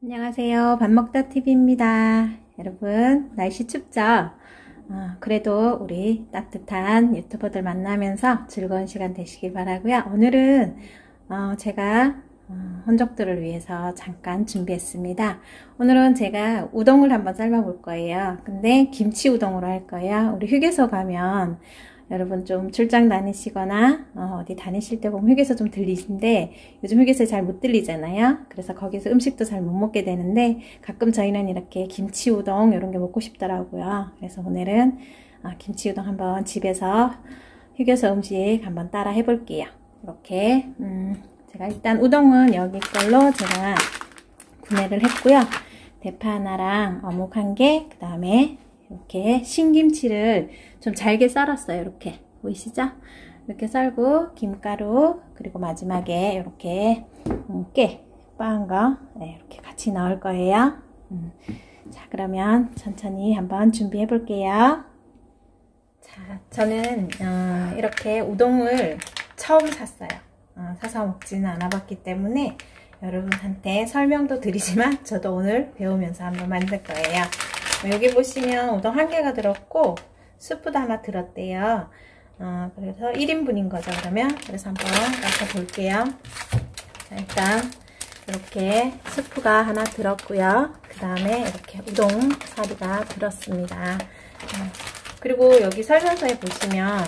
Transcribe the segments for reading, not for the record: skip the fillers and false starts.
안녕하세요. 밥먹다 TV입니다. 여러분, 날씨 춥죠? 그래도 우리 따뜻한 유튜버들 만나면서 즐거운 시간 되시길 바라고요. 오늘은 제가 혼족들을 위해서 잠깐 준비했습니다. 오늘은 제가 우동을 한번 삶아 볼 거예요. 근데 김치 우동으로 할 거예요. 우리 휴게소 가면 여러분 좀 출장 다니시거나 어디 다니실 때 보면 휴게소 좀 들리신데 요즘 휴게소에 잘 못 들리잖아요. 그래서 거기서 음식도 잘 못 먹게 되는데 가끔 저희는 이렇게 김치 우동 이런 게 먹고 싶더라고요. 그래서 오늘은 김치 우동 한번 집에서 휴게소 음식 한번 따라 해볼게요. 이렇게 제가 일단 우동은 여기 걸로 제가 구매를 했고요. 대파 하나랑 어묵 한 개, 그 다음에 이렇게 신김치를 좀 잘게 썰었어요. 이렇게 보이시죠? 이렇게 썰고 김가루 그리고 마지막에 이렇게 깨 빻은 거 이렇게 같이 넣을 거예요. 자, 그러면 천천히 한번 준비해 볼게요. 자, 저는 이렇게 우동을 처음 샀어요. 사서 먹지는 않아 봤기 때문에 여러분한테 설명도 드리지만 저도 오늘 배우면서 한번 만들 거예요. 여기 보시면 우동 한 개가 들었고 스프도 하나 들었대요. 그래서 1인분인 거죠. 그래서 한번 까서 볼게요. 자, 일단 이렇게 스프가 하나 들었고요. 그 다음에 이렇게 우동 사리가 들었습니다. 그리고 여기 설명서에 보시면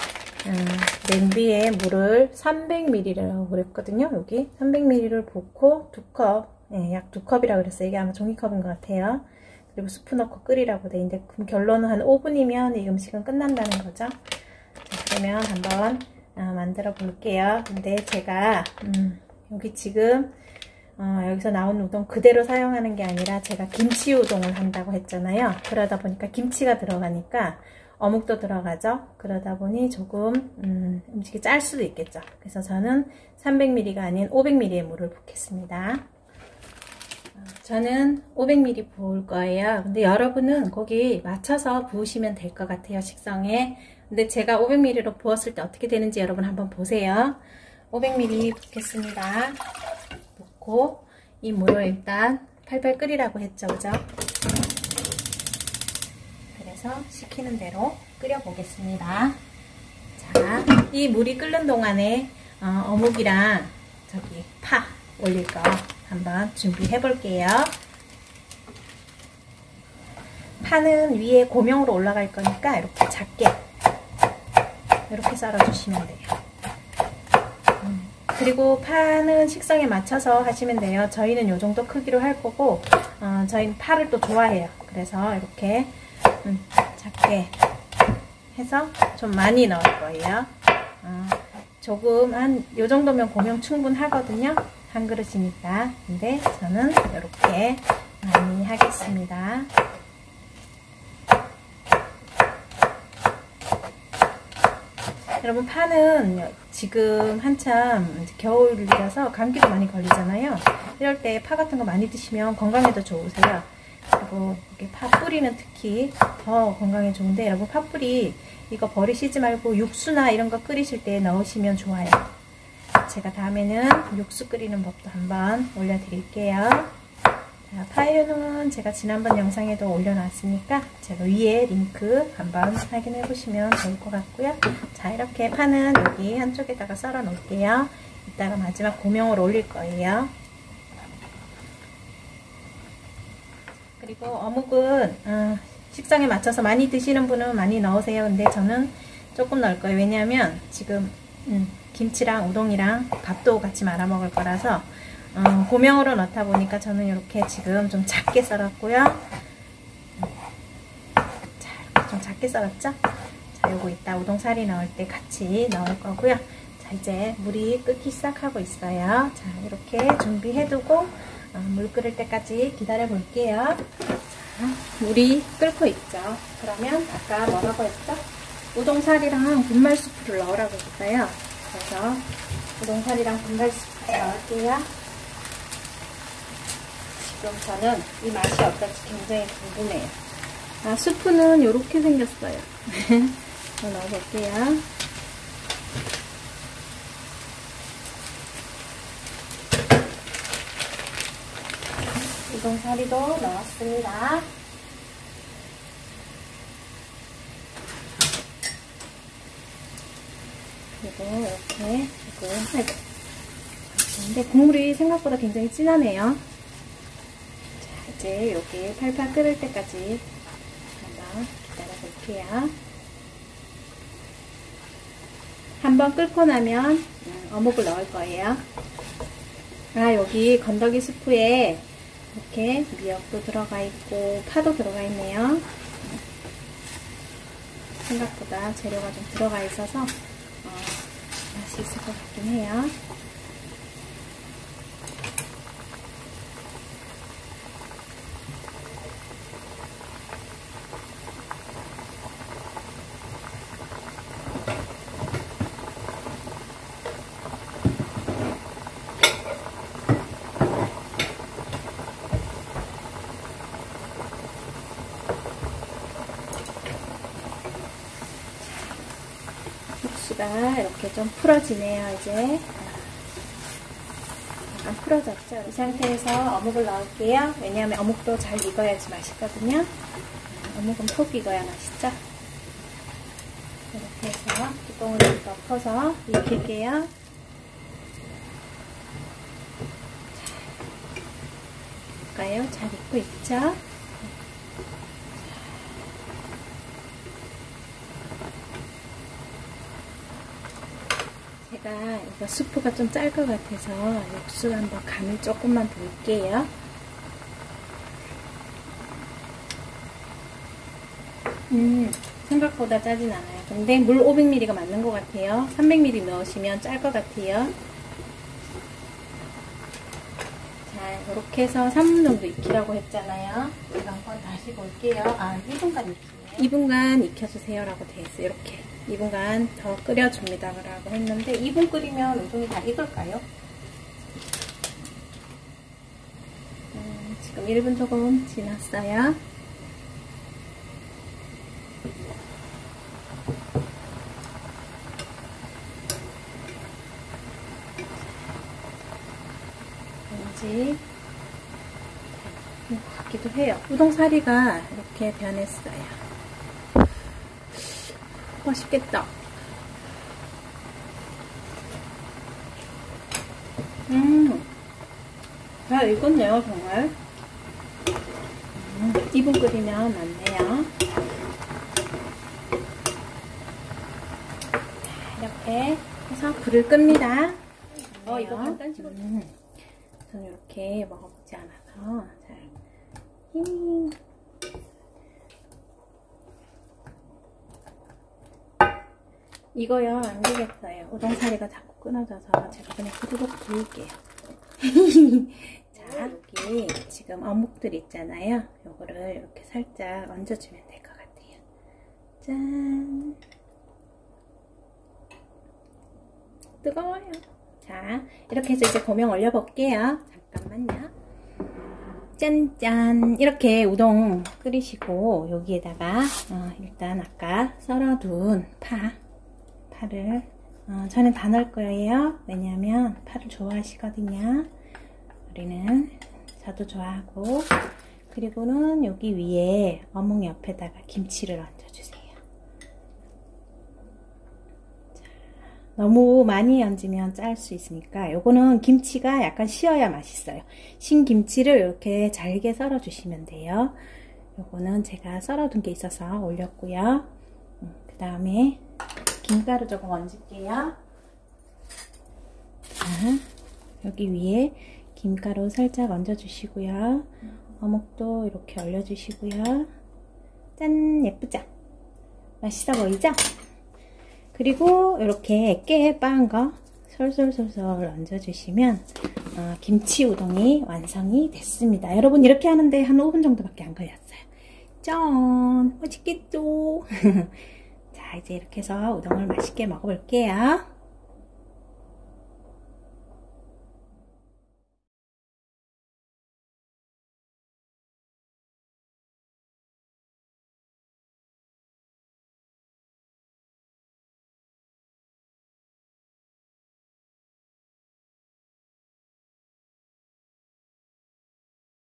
냄비에 물을 300ml라고 그랬거든요. 여기 300ml를 붓고 2컵, 약 2컵이라고 그랬어요. 이게 아마 종이컵인 것 같아요. 그리고 스프 넣고 끓이라고 돼 있는데 그럼 결론은 한 5분이면 이 음식은 끝난다는 거죠. 자, 그러면 한번 만들어 볼게요. 근데 제가 여기 지금 여기서 나온 우동 그대로 사용하는 게 아니라 제가 김치 우동을 한다고 했잖아요. 그러다 보니까 김치가 들어가니까 어묵도 들어가죠. 그러다 보니 조금 음식이 짤 수도 있겠죠. 그래서 저는 300ml가 아닌 500ml의 물을 붓겠습니다. 저는 500ml 부을 거예요. 근데 여러분은 거기 맞춰서 부으시면 될 것 같아요. 식성에. 근데 제가 500ml로 부었을 때 어떻게 되는지 여러분 한번 보세요. 500ml 붓겠습니다. 붓고 이 물을 일단 팔팔 끓이라고 했죠. 그죠? 그래서 시키는 대로 끓여 보겠습니다. 자, 이 물이 끓는 동안에 어묵이랑 저기 파 올릴 거 한번 준비해 볼게요. 파는 위에 고명으로 올라갈 거니까 이렇게 작게 이렇게 썰어 주시면 돼요. 그리고 파는 식성에 맞춰서 하시면 돼요. 저희는 이 정도 크기로 할 거고 저희는 파를 또 좋아해요. 그래서 이렇게 작게 해서 좀 많이 넣을 거예요. 조금 한 이 정도면 고명 충분하거든요. 한 그릇이니까. 근데 저는 이렇게 많이 하겠습니다. 여러분, 파는 지금 한참 겨울이라서 감기도 많이 걸리잖아요. 이럴 때 파 같은 거 많이 드시면 건강에도 좋으세요. 그리고 이렇게 파 뿌리는 특히 더 건강에 좋은데 여러분, 파 뿌리 이거 버리시지 말고 육수나 이런 거 끓이실 때 넣으시면 좋아요. 제가 다음에는 육수 끓이는 법도 한번 올려드릴게요. 자, 파에는 제가 지난번 영상에도 올려놨으니까 제가 위에 링크 한번 확인해 보시면 좋을 것 같고요. 자, 이렇게 파는 여기 한쪽에다가 썰어 놓을게요. 이따가 마지막 고명을 올릴 거예요. 그리고 어묵은 식성에 맞춰서 많이 드시는 분은 많이 넣으세요. 근데 저는 조금 넣을 거예요. 왜냐하면 지금 김치랑 우동이랑 밥도 같이 말아 먹을 거라서 고명으로 넣다 보니까 저는 이렇게 지금 좀 작게 썰었고요. 자, 이렇게 좀 작게 썰었죠? 자, 요거 이따 우동사리 넣을 때 같이 넣을 거고요. 자, 이제 물이 끓기 시작하고 있어요. 자, 이렇게 준비해두고 물 끓을 때까지 기다려 볼게요. 자, 물이 끓고 있죠. 그러면 아까 뭐라고 했죠? 우동사리랑 분말수프를 넣으라고 했어요. 그래서 우동사리랑 분말수프를 넣을게요. 지금 저는 이 맛이 어떨지 굉장히 궁금해요. 수프는 이렇게 생겼어요. 넣어볼게요. 우동사리도 넣었습니다. 그리고 이렇게 조금 근데 국물이 생각보다 굉장히 진하네요. 자, 이제 여기 팔팔 끓을 때까지 한번 기다려 볼게요. 한번 끓고 나면 어묵을 넣을 거예요. 아, 여기 건더기 스프에 이렇게 미역도 들어가 있고 파도 들어가 있네요. 생각보다 재료가 좀 들어가 있어서 맛이 있을 것 같긴 해요. 육수가 이렇게 좀 풀어지네요. 이제 약간 풀어졌죠. 이 상태에서 어묵을 넣을게요. 왜냐하면 어묵도 잘 익어야지 맛있거든요. 어묵은 푹 익어야 맛있죠. 이렇게 해서 뚜껑을 덮어서 익힐게요. 볼까요? 잘 익고 있죠? 제가 이거 스프가 좀 짤 것 같아서 육수 한번 간을 조금만 볼게요. 생각보다 짜진 않아요. 근데 물 500ml가 맞는 것 같아요. 300ml 넣으시면 짤 것 같아요. 자, 이렇게 해서 3분 정도 익히라고 했잖아요. 제가 한번 다시 볼게요. 아, 1분간 익히네요. 2분간 익혀주세요 라고 되어 있어요. 이렇게 2분간 더 끓여줍니다 라고 했는데 2분 끓이면 우동이 다 익을까요? 지금 1분 조금 지났어요. 왠지 것 같기도 해요. 우동사리가 이렇게 변했어요. 맛있겠다. 잘 익었네요, 정말. 2분 끓이면 맞네요. 자, 이렇게 해서 불을 끕니다. 이거 간단식으로. 저는 이렇게 먹어보지 않아서 잘. 이거요, 안 되겠어요. 우동사리가 자꾸 끊어져서 제가 그냥 후두둑 돌릴게요. 자, 여기 지금 어묵들 있잖아요. 요거를 이렇게 살짝 얹어주면 될 것 같아요. 짠! 뜨거워요. 자, 이렇게 해서 이제 고명 올려볼게요. 잠깐만요. 짠짠! 이렇게 우동 끓이시고 여기에다가 일단 아까 썰어둔 파를 저는 다 넣을 거예요. 왜냐하면 파를 좋아하시거든요. 우리는 저도 좋아하고. 그리고는 여기 위에 어묵 옆에다가 김치를 얹어주세요. 자, 너무 많이 얹으면 짤 수 있으니까 요거는 김치가 약간 쉬어야 맛있어요. 신김치를 이렇게 잘게 썰어 주시면 돼요. 요거는 제가 썰어둔 게 있어서 올렸고요. 그 다음에 김가루 조금 얹을게요. 자, 여기 위에 김가루 살짝 얹어주시고요. 어묵도 이렇게 올려주시고요. 짠! 예쁘죠? 맛있어 보이죠? 그리고 이렇게 깨 빻은 거 솔솔솔솔 얹어주시면 김치 우동이 완성이 됐습니다. 여러분 이렇게 하는데 한 5분 정도밖에 안 걸렸어요. 짠! 맛있겠죠? 자, 이제 이렇게 해서 우동을 맛있게 먹어볼게요.